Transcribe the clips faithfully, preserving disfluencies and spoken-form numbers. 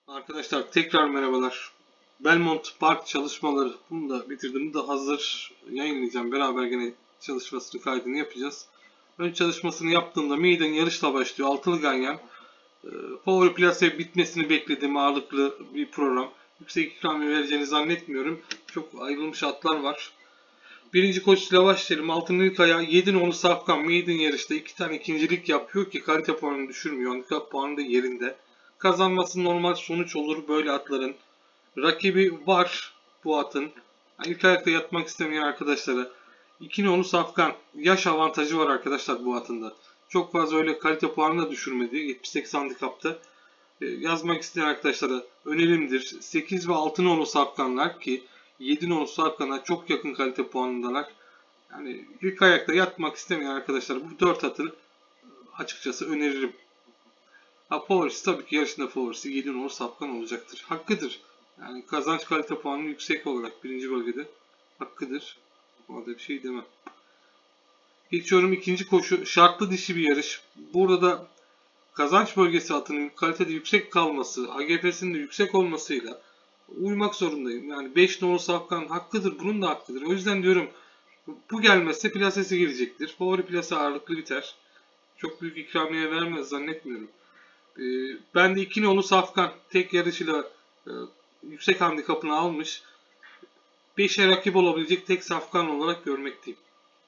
Arkadaşlar tekrar merhabalar. Belmont Park çalışmaları bunu da bitirdim. Bunu da hazır yayınlayacağım. Beraber gene çalışmasını kaydını yapacağız. Ön çalışmasını yaptığımda maiden yarışla başlıyor. Altılı ganyan. E, Power Place bitmesini beklediğim ağırlıklı bir program. Yüksek ikramiye vereceğini zannetmiyorum. Çok ayrılmış atlar var. Birinci koşuyla başlayalım. Altın ilk ayağı yedi nolu Safkan maiden yarışta iki tane ikincilik yapıyor ki kalite puanını düşürmüyor. Handikap puanı da yerinde. Kazanması normal sonuç olur böyle atların. Rakibi var bu atın. Yani ilk ayakta yatmak istemeyen arkadaşlara. iki nolu Safkan. Yaş avantajı var arkadaşlar bu atında. Çok fazla öyle kalite puanını da düşürmedi. yetmiş sekiz handikapta. Ee, yazmak isteyen arkadaşlara önerimdir. sekiz ve altı nolu Safkanlar ki yedi nolu Safkan'a çok yakın kalite puanındalar. Yani ilk ayakta yatmak istemeyen arkadaşlar bu dört atı açıkçası öneririm. Ha, favorisi tabii ki yarışında favorisi yedi nolu Safkan olacaktır. Hakkıdır. Yani kazanç kalite puanı yüksek olarak birinci bölgede hakkıdır. Orada bir şey demem. Geçiyorum ikinci koşu. Şartlı dişi bir yarış. Burada da kazanç bölgesi atının kalitede yüksek kalması, A G F'sinin de yüksek olmasıyla uymak zorundayım. Yani beş nolu Safkan hakkıdır. Bunun da hakkıdır. O yüzden diyorum bu gelmezse plasesi gelecektir. Favori plase ağırlıklı biter. Çok büyük ikramiye vermez zannetmiyorum. Ee, ben de iki nolu Safkan tek yarışıyla e, yüksek handikapını almış. beşe rakip olabilecek tek Safkan olarak görmekteyim.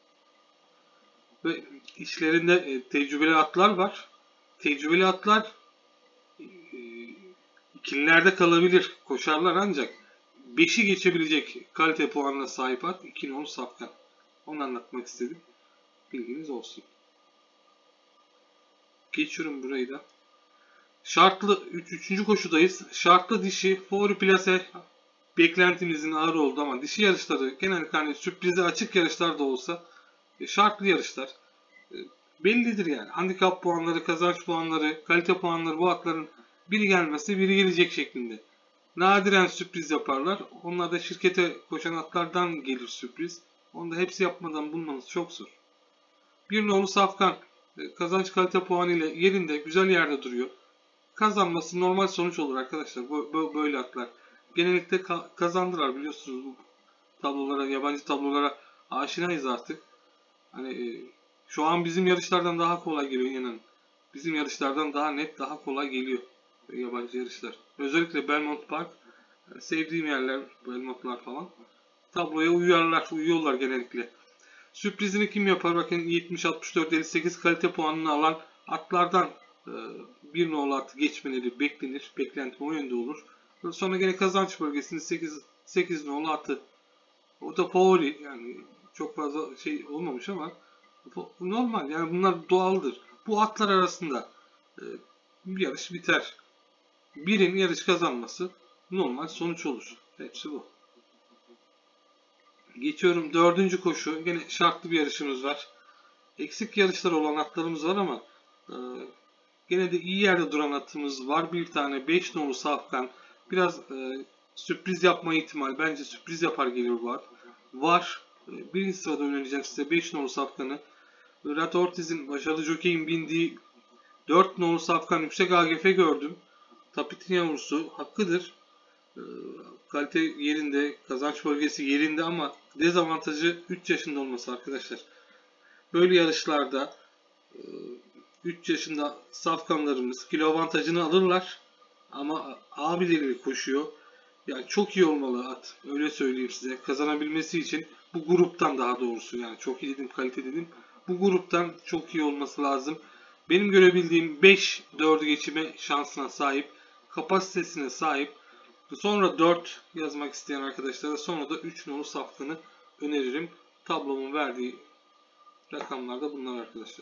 Ve içlerinde e, tecrübeli atlar var. Tecrübeli atlar e, ikililerde kalabilir. Koşarlar ancak beşi geçebilecek kalite puanına sahip at iki nolu Safkan. Onu anlatmak istedim. Bilginiz olsun. Geçiyorum burayı da. Şartlı üçüncü koşudayız. Şartlı dişi favori plase beklentimizin ağır oldu ama dişi yarışları genellikle hani sürprize açık yarışlar da olsa şartlı yarışlar e, bellidir yani. Handikap puanları, kazanç puanları, kalite puanları bu atların biri gelmezse biri gelecek şeklinde. Nadiren sürpriz yaparlar. Onlar da şirkete koşan atlardan gelir sürpriz. Onu da hepsi yapmadan bulmanız çok zor. Bir nolu Safkan kazanç kalite puanı ile yerinde güzel yerde duruyor. Kazanması normal sonuç olur arkadaşlar. Böyle atlar. Genellikle kazandılar biliyorsunuz bu tablolara, yabancı tablolara aşinayız artık. Hani şu an bizim yarışlardan daha kolay geliyor inanın. Bizim yarışlardan daha net, daha kolay geliyor yabancı yarışlar. Özellikle Belmont Park sevdiğim yerler, Belmontlar falan. Tabloya uyarlar, uyuyorlar genellikle. Sürprizini kim yapar? Bakın yetmiş altmış dört elli sekiz kalite puanını alan atlardan bir nolu atı geçmeleri beklenir. Beklentim o yönde olur. Sonra gene kazanç bölgesinde sekiz sekiz nolu atı. O da favori yani çok fazla şey olmamış ama normal yani bunlar doğaldır. Bu atlar arasında bir yarış biter. Birin yarış kazanması normal sonuç olur. Hepsi bu. Geçiyorum dördüncü koşu. Yine şartlı bir yarışımız var. Eksik yarışlar olan atlarımız var ama e, gene de iyi yerde duran atımız var. Bir tane beş nolu Safkan. Biraz e, sürpriz yapma ihtimali. Bence sürpriz yapar gelir bu at. Var. E, birinci sırada önereceğim size beş nolu Safkan'ı. Rat Ortiz'in başarılı jokeyin bindiği dört nolu Safkan yüksek A G F gördüm. Tapitin yavrusu hakkıdır. E, kalite yerinde, kazanç bölgesi yerinde ama dezavantajı üç yaşında olması arkadaşlar. Böyle yarışlarda üç yaşında safkanlarımız kilo avantajını alırlar ama abileri koşuyor. Yani çok iyi olmalı at. Öyle söyleyeyim size. Kazanabilmesi için bu gruptan daha doğrusu yani çok iyi dedim kalite dedim. Bu gruptan çok iyi olması lazım. Benim görebildiğim beş dördü geçime şansına sahip. Kapasitesine sahip. Sonra dört yazmak isteyen arkadaşlara sonra da üç nolu Safkan'ı öneririm. Tablomun verdiği rakamlar da bunlar arkadaşlar.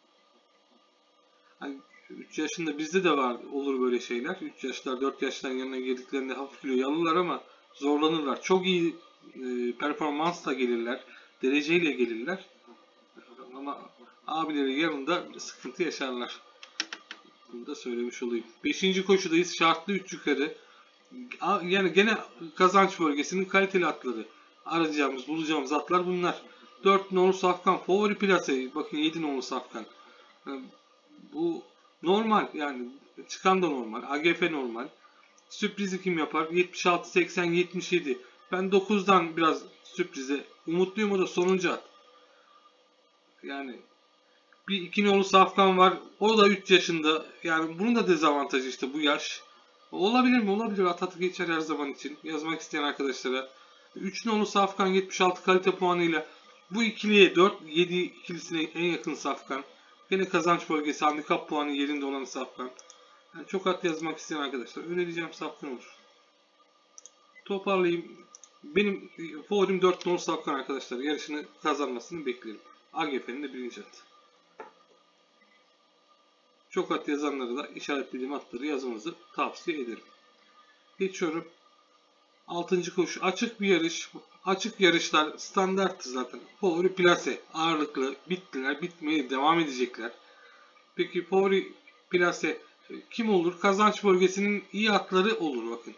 Hani üç yaşında bizde de var olur böyle şeyler. üç yaşlar dört yaşların yanına girdiklerinde hafif kilo alırlar ama zorlanırlar. Çok iyi e, performansla gelirler. Dereceyle gelirler. Ama abileri yanında sıkıntı yaşarlar. Bunu da söylemiş olayım. beşinci koşudayız. Şartlı üç yukarı. Yani gene kazanç bölgesinin kaliteli atları. Arayacağımız, bulacağımız atlar bunlar. dört nolu Safkan. Favori plase. Bakın yedi nolu Safkan. Bu normal yani çıkan da normal. A G F normal. Sürprizi kim yapar? yetmiş altı, seksen, yetmiş yedi. Ben dokuzdan biraz sürprize umutluyum, o da sonuncu at. Yani bir iki nolu Safkan var. O da üç yaşında. Yani bunun da dezavantajı işte bu yaş. Olabilir mi? Olabilir. At atı geçer her zaman için. Yazmak isteyen arkadaşlara. üç nolu Safkan yetmiş altı kalite puanıyla bu ikiliye dört yedi ikilisine en yakın Safkan. Yine kazanç bölgesi handikap puanı yerinde olan Safkan. Yani çok at yazmak isteyen arkadaşlar önereceğim Safkan olur. Toparlayayım. Benim favorim dört nolu Safkan arkadaşlar. Yarışını kazanmasını beklerim. A G F'nin de birinci atı. Çok at yazanlara da işaretlediğim atları yazmanızı tavsiye ederim. Geçiyorum. altıncı koşu. Açık bir yarış. Açık yarışlar standarttı zaten. Favori plase. Ağırlıklı. Bittiler. Bitmeye devam edecekler. Peki favori plase kim olur? Kazanç bölgesinin iyi atları olur bakın.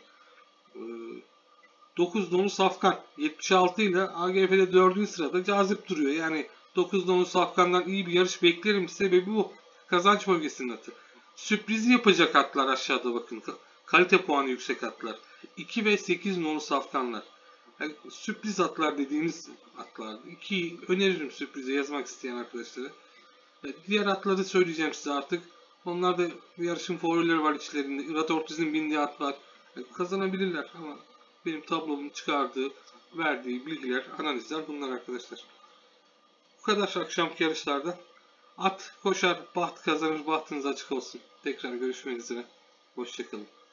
dokuz nolu Safkan. yetmiş altı ile A G F'de dördüncü sırada cazip duruyor. Yani dokuz nolu Safkan'dan iyi bir yarış beklerim. Sebebi bu. Kazanç bölgesinin atı. Sürprizi yapacak atlar aşağıda bakın. Kalite puanı yüksek atlar. iki ve sekiz nolu Safkanlar. Yani sürpriz atlar dediğimiz atlar. ikiyi öneririm sürprize yazmak isteyen arkadaşlara. Diğer atları söyleyeceğim size artık. Onlar da yarışın favorileri var içlerinde. Irat Ortiz'in bindiği at var. Yani kazanabilirler ama benim tablomun çıkardığı, verdiği bilgiler, analizler bunlar arkadaşlar. Bu kadar akşamki yarışlarda. At koşar, baht kazanır, bahtınız açık olsun. Tekrar görüşmek üzere. Hoşçakalın.